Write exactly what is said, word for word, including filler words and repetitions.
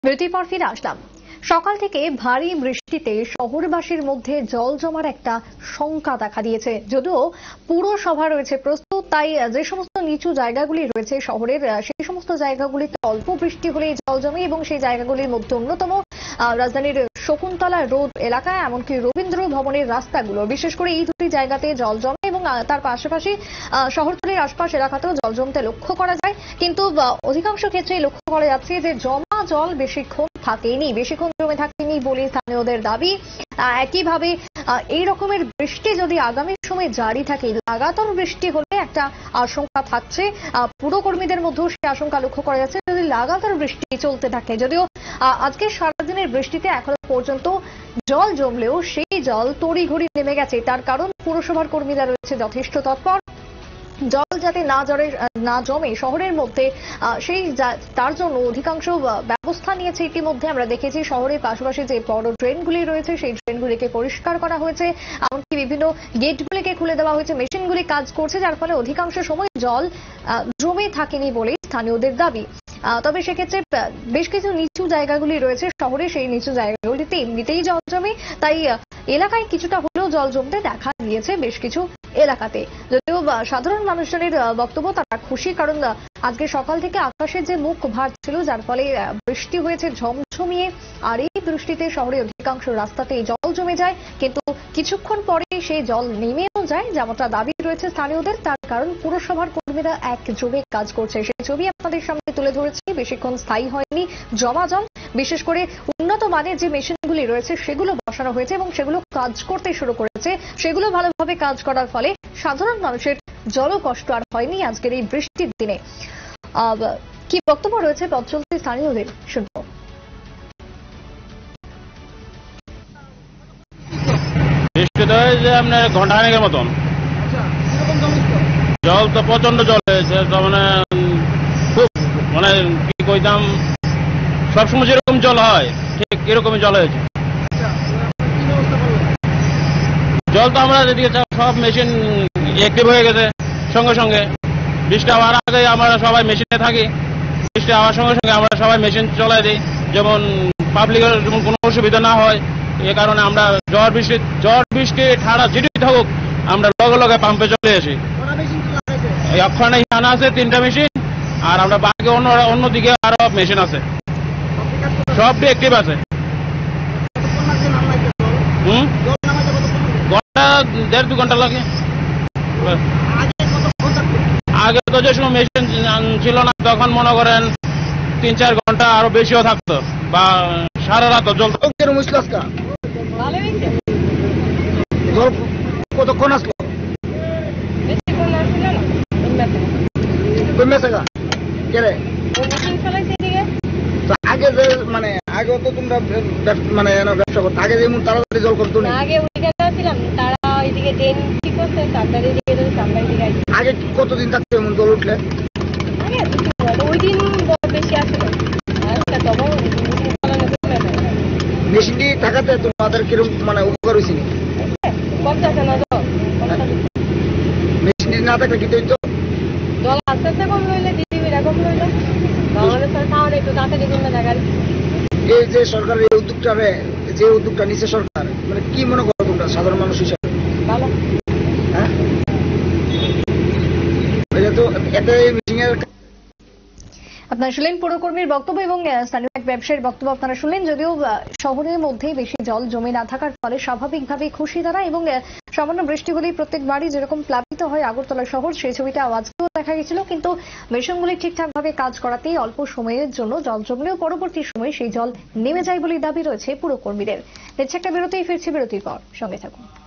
বিরতির পর ফিরে আসলাম। সকাল থেকে ভারী বৃষ্টিতে শহরবাসীর মধ্যে জল জমার একটা শঙ্কা দেখা দিয়েছে। যদিও পুরসভা রয়েছে প্রস্তুত, তাই যে সমস্ত নিচু জায়গাগুলি রয়েছে শহরের, সেই সমস্ত জায়গাগুলিতে অল্প বৃষ্টি হলেই জল জমে এবং সেই জায়গাগুলির মধ্যে অন্যতম রাজধানীর শকুন্তলা রোড এলাকায়, এমনকি রবীন্দ্র ভবনের রাস্তাগুলো, বিশেষ করে এই দুটি জায়গাতে জল জমে এবং তার পাশাপাশি শহরতলির আশপাশ এলাকাতেও জল জমতে লক্ষ্য করা যায়। কিন্তু অধিকাংশ ক্ষেত্রেই লক্ষ্য করা যাচ্ছে যে জমা জল বেশিক্ষণ থাকেনি, বেশিক্ষণ জমে থাকেনি বলে স্থানীয়দের দাবি। একইভাবে এই রকমের বৃষ্টি যদি আগামী সময়ে জারি থাকে, লাগাতার বৃষ্টি হলে একটা আশঙ্কা থাকছে, পুরকর্মীদের মধ্যেও সেই আশঙ্কা লক্ষ্য করা যাচ্ছে যদি লাগাতার বৃষ্টি চলতে থাকে। যদিও আজকে সারাদিনের বৃষ্টিতে এখনো পর্যন্ত জল জমলেও সেই জল তড়িঘড়ি নেমে গেছে। তার কারণ পুরসভার কর্মীরা রয়েছে যথেষ্ট তৎপর, জল যাতে না জড়ে না জমে শহরের মধ্যে, সেই তার জন্য অধিকাংশ ব্যবস্থা নিয়েছে। ইতিমধ্যে আমরা দেখেছি শহরের পাশাপাশি যে বড় ড্রেনগুলি রয়েছে সেই ড্রেনগুলিকে পরিষ্কার করা হয়েছে, এমনকি বিভিন্ন গেটগুলিকে খুলে দেওয়া হয়েছে, মেশিনগুলি কাজ করছে, যার ফলে অধিকাংশ সময় জল জমে থাকেনি বলেই স্থানীয়দের দাবি। তবে সেক্ষেত্রে বেশ কিছু নিচু জায়গাগুলি রয়েছে শহরে, সেই নিচু জায়গাগুলিতে এমনিতেই জল জমে, তাই এলাকায় কিছুটা হলেও জল জমতে দেখা গিয়েছে বেশ কিছু এলাকাতে। যদিও সাধারণ মানুষজনের বক্তব্য তারা খুশি, কারণ আজকে সকাল থেকে আকাশের যে মুখ ভার ছিল, যার ফলে বৃষ্টি হয়েছে ঝমঝমিয়ে, আর এই বৃষ্টিতে শহরে অধিকাংশ রাস্তাতে জল জমে যায়, কিন্তু কিছুক্ষণ পরে সেই জল নেমেও যায়, যেমনটা দাবি রয়েছে স্থানীয়দের। তার কারণ পুরসভার কর্মীরা এক জমে কাজ করছে। সেই ছবি আপনাদের সামনে তুলে ধরেছি। বেশিক্ষণ স্থায়ী হয়নি জমা জল, বিশেষ করে উন্নত মানের যে মেশিনগুলি রয়েছে সেগুলো বসানো হয়েছে এবং সেগুলো কাজ করতে শুরু করেছে। সেগুলো ভালোভাবে কাজ করার ফলে সাধারণ মানুষের জল কষ্ট আর হয়নি আজকের এই বৃষ্টির দিনে। কি বক্তব্য রয়েছে পথ চলতি স্থানীয়দের, শুনবো। বৃষ্টিতে যে আপনার ঘন্টা খানেকের মতন জল তো প্রচন্ড জল হয়েছে, মানে খুব মানে কি কইতাম, সবসময় যেরকম জল হয় ঠিক এরকমই জল হয়েছে। জল তো আমরা এদিকে সব মেশিন অ্যাক্টিভ হয়ে গেছে, সঙ্গে সঙ্গে বৃষ্টি হওয়ার আগে আমরা সবাই মেশিনে থাকি, বৃষ্টি হওয়ার সঙ্গে সঙ্গে আমরা সবাই মেশিন চলাই দিই, যেমন পাবলিকের যেমন কোনো অসুবিধা না হয়। এ কারণে আমরা ঝড় বৃষ্টি ঝড় বৃষ্টি ঠাড়া যেটাই থাকুক আমরা লগে লগে পাম্পে চলে আসি। ওখানে এখানে আছে তিনটা মেশিন, আর আমরা বাকি অন্য অন্যদিকে আরো মেশিন আছে, সবটি অ্যাক্টিভ আছে। হুম ঘন্টা দেড় দু ঘন্টা লাগে। আগে তো যে সময় মেশিন ছিল না তখন মনে করেন তিন চার ঘন্টা আরো বেশিও থাকতো, বা সারা রাত জল। কতক্ষণ আসলো? আগে যে মানে আগে তো তোমরা মানে ব্যবসা করতো, আগে যেমন তাড়াতাড়ি জল করতো না, আগে ছিলাম তারা ওইদিকে ড্রেন ঠিক করছে, তারপরে আগে কতদিন থাকতো এমন জল উঠলে? ওই দিন বেশি আসলো, মেশিনটি থাকাতে তোমাদের কিরকম মানে উপকার হয়েছিল? মেশিনটি না থাকলে কি হইতো? জল আস্তে আস্তে কম রইলে দিদি এরকম রইল, আমাদের খাওয়ার একটু তাড়াতাড়ি কমে দেখা। এই যে সরকারের এই উদ্যোগটা যে উদ্যোগটা নিচ্ছে সরকার, মানে কি মনে করো তোমরা সাধারণ মানুষ হিসাবে? ভালো। হ্যাঁ, এটা তো এতে মিটিংয়ের আপনারা শুনলেন পুরকর্মীর বক্তব্য এবং স্থানীয় এক ব্যবসায়ীর বক্তব্য আপনারা শুনলেন। যদিও শহরের মধ্যে বেশি জল জমে না থাকার ফলে স্বাভাবিকভাবে খুশি তারা, এবং সামান্য বৃষ্টি হলেই প্রত্যেক বাড়ি যেরকম প্লাবিত হয় আগরতলা শহর, সেই ছবিটা আজকেও দেখা গেছিল। কিন্তু মেশিনগুলি ঠিকঠাকভাবে কাজ করাতেই অল্প সময়ের জন্য জল জমলেও পরবর্তী সময়ে সেই জল নেমে যায় বলে দাবি রয়েছে পুরকর্মীদের। দেখছে একটা বিরতিই, ফিরছে বিরতির পর, সঙ্গে থাকুন।